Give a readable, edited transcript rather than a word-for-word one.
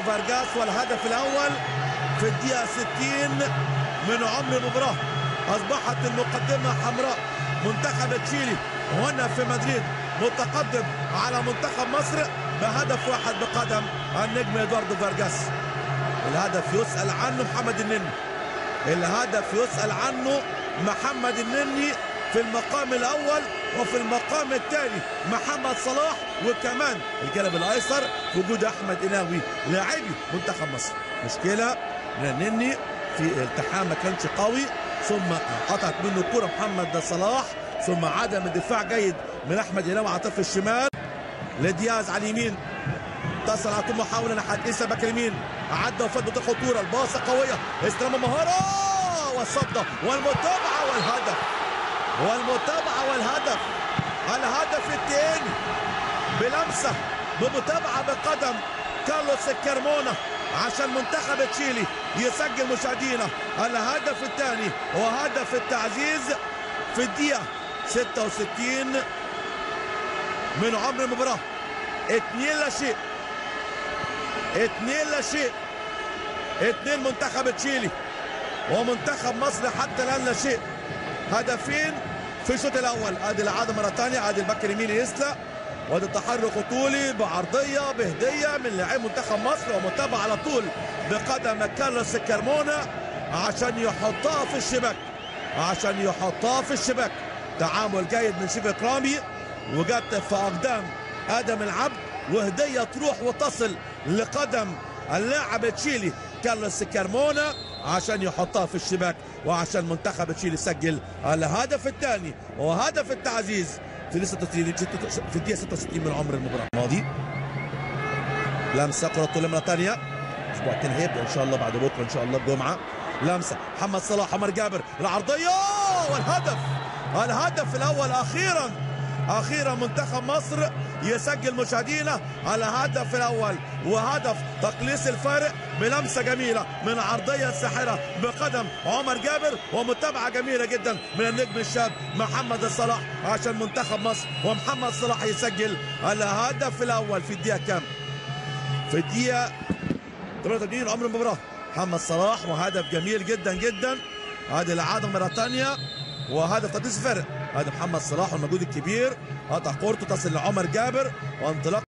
فارجاس، والهدف الاول في الدقيقه 60 من عمر المباراه. اصبحت المقدمه حمراء. منتخب تشيلي هنا في مدريد متقدم على منتخب مصر بهدف واحد بقدم النجم ادواردو فارجاس. الهدف يسأل عنه محمد النني، الهدف يسأل عنه محمد النني في المقام الاول، وفي المقام الثاني محمد صلاح، وكمان الجانب الايسر في وجود احمد قناوي لاعبي منتخب مصر. مشكله من النني في التحام ما كانش قوي، ثم قطعت منه الكره محمد صلاح، ثم عدم الدفاع جيد من احمد قناوي على الطرف الشمال لدياز على اليمين. اتصل على طول محاوله ناحيه لسه باك اليمين، عدى وفات بالخطوره، الباصه قويه، استلام مهاره والصده والمتابعه والهدف، والمتابعه والهدف. الهدف الثاني بلمسه بمتابعه بقدم كارلوس كارمونا عشان منتخب تشيلي يسجل مشاهدينا الهدف الثاني وهدف التعزيز في الدقيقه 66 من عمر المباراه. 2-0، 2-0، 2 منتخب تشيلي ومنتخب مصر حتى الان لا شيء. هدفين في الشوط الاول. ادي العاده مره ثانيه، ادي الباك اليمين يسلا، وادي التحرك خطولي بعرضيه بهديه من لاعب منتخب مصر، ومتابعه على طول بقدم كارلوس كارمونا عشان يحطها في الشباك، عشان يحطها في الشباك. تعامل جيد من شيف اكرامي، وجت في اقدام ادم العبد، وهديه تروح وتصل لقدم اللاعب تشيلي كارلوس كارمونا عشان يحطها في الشباك، وعشان منتخب تشيلي يسجل الهدف الثاني وهدف التعزيز في الدقيقه 66 من عمر المباراه. الماضي لمسه كره طول مره ثانيه، الاسبوع الثاني هيبدا ان شاء الله بعد بكره ان شاء الله الجمعه. لمسه محمد صلاح، عمر جابر، العرضيه والهدف، الهدف الاول. اخيرا منتخب مصر يسجل مشاهدينا الهدف الاول، وهدف تقليص الفارق بلمسه جميله من عرضيه ساحره بقدم عمر جابر، ومتابعه جميله جدا من النجم الشاب محمد صلاح عشان منتخب مصر، ومحمد صلاح يسجل الهدف الاول في الدقيقه كام؟ في الدقيقه 83 من عمر المباراه. محمد صلاح، وهدف جميل جدا جدا. هذه العاده مره ثانيه، وهدف تقليص الفارق. هذا محمد صلاح والمجهود الكبير، قطع كورته تصل لعمر جابر، وانطلاق